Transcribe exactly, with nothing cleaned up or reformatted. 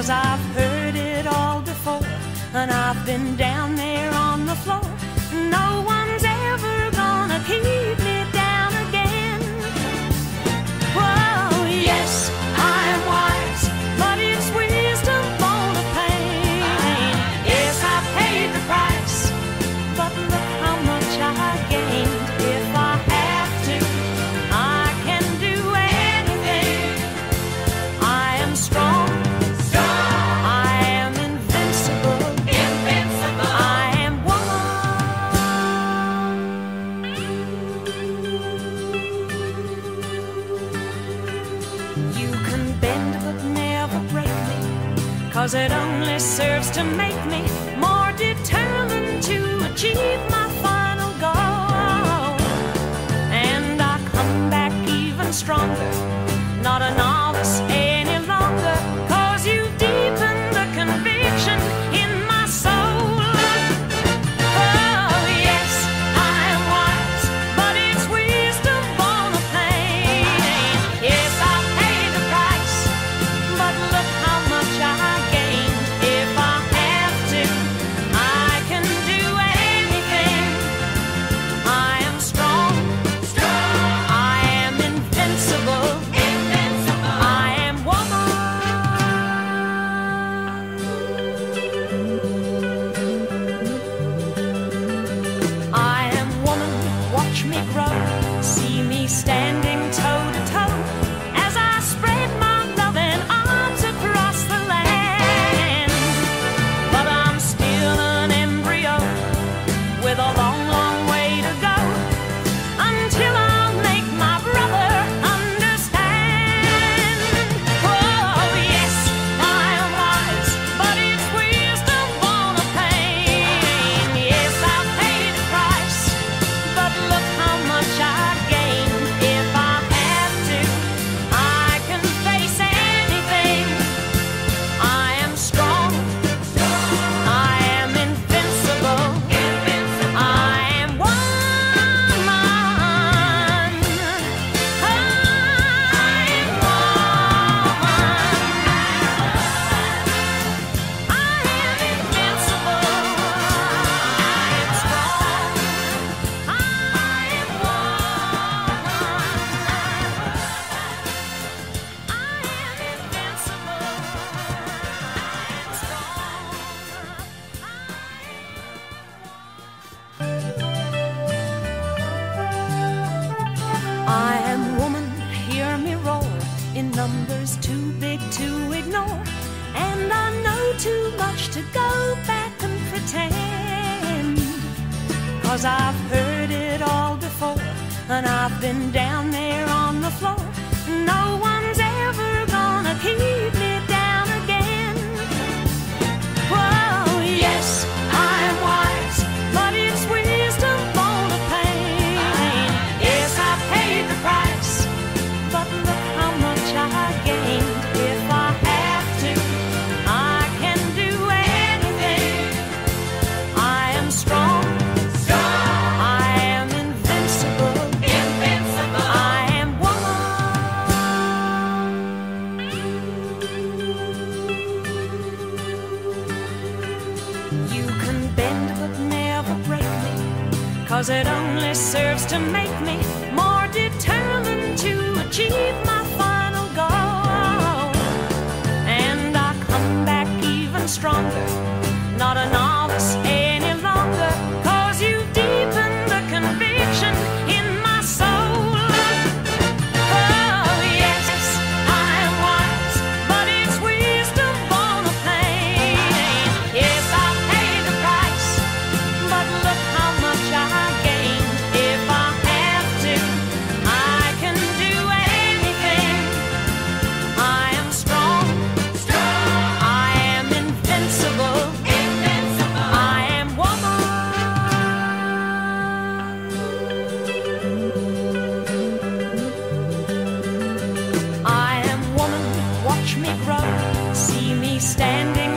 'cause I've heard it all before, and I've been down there on the floor. No one's ever gonna keep me down again. Whoa, yes, I am wise, but it's wisdom born of pain. Yes, I paid the price, but look how much I gained. If I have to, I can do anything. I am strong, strong. I am invincible, invincible. I am woman. You can bend but never break me, 'cause it only serves to make me more determined to achieve my final goal. And I come back even stronger, not a novice any longer, 'cause you've deepened the conviction in my soul. Oh yes, I am wise, but it's wisdom born of pain. Yes, I paid the price, but look how much I gained. If I have to, I can do anything. I am strong, strong. I am invincible, invincible. I am woman. I am woman, watch me grow, see me standing toe to toe, as I spread my loving arms across the land. But I'm still an embryo with a long, long way to go, until I'll make my brother understand. Oh yes, I am wise, but it's wisdom born of pain. Yes, I paid the price, but look how much I gained. If I have to, I can face anything. I am strong, I am invincible, invincible. I am woman. I am woman. I am invincible. I am strong. I am woman. I am invincible. I am strong. I am woman, hear me roar, in numbers too big to ignore. And I know too much to go back and pretend, 'cause I've heard it all before, and I've been down there on the floor. No one's ever gonna keep me down again. Whoa, yes, I am wise, but it's wisdom born of pain. Yes, I paid the price, but look how much I gained. If I have to, I can do anything. I am strong, strong. I am invincible, invincible. I am woman. You can bend but never break me, 'cause it only serves to make me more determined to achieve my final goal. And I come back even stronger, not a novice any longer, 'cause you've deepened the conviction in my soul. Oh yes, I am wise, but it's wisdom born of pain. Yes, I paid the price, but look how much I gained. If I have to, I can do anything. I am strong, strong. I am invincible, invincible. I am woman. I am woman, watch me grow, see me standing